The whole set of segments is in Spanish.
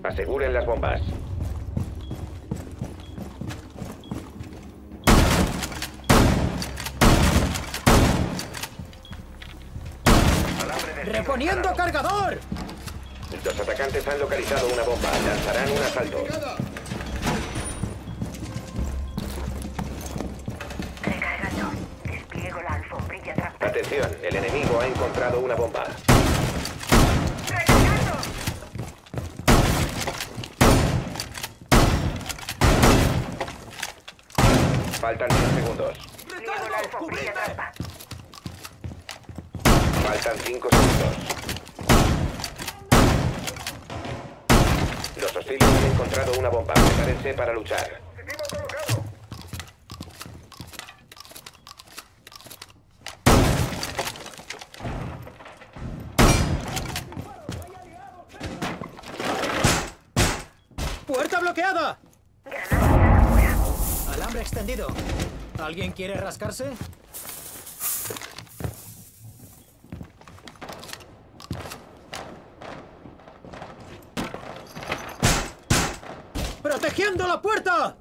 Aseguren las bombas. ¡Reponiendo cargador! Los atacantes han localizado una bomba. Lanzarán un asalto. Recargando. Despliego la alfombrilla trapera. Atención, el enemigo ha encontrado una bomba. ¡Recargando! Faltan 10 segundos. Despliego la alfombrilla trampa. Faltan 5 segundos. Los hostiles han encontrado una bomba. Prepárense para luchar. ¡Puerta bloqueada! Granada afuera. Alambre extendido. ¿Alguien quiere rascarse? ¡Protegiendo la puerta!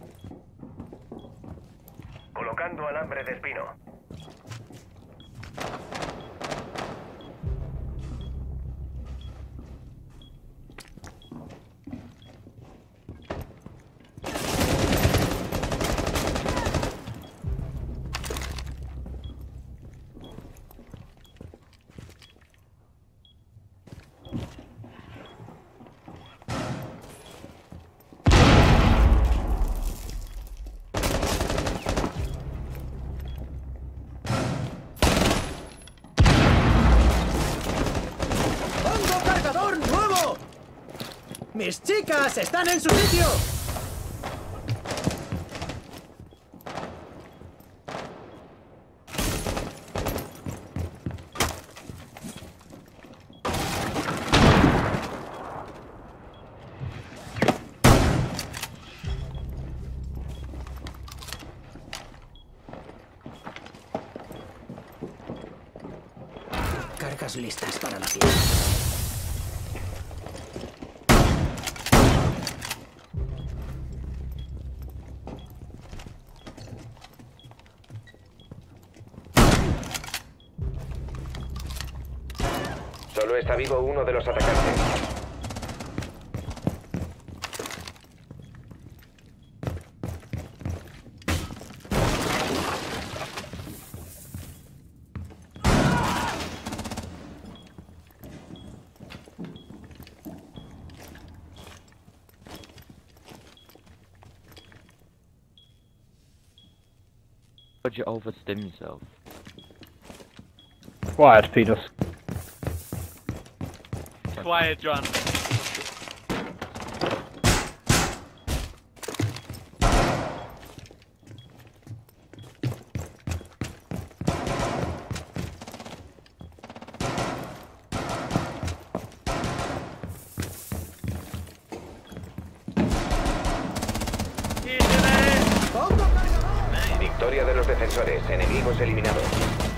Colocando alambre de espino. ¡Pongo cargador nuevo! ¡Mis chicas están en su sitio! Cargas listas para la fiesta. Solo está vivo uno de los atacantes. Would you overstim yourself? Quiet, Peter. Quiet, John. ¡Pongo cargador! Victoria de los defensores. Enemigos eliminados.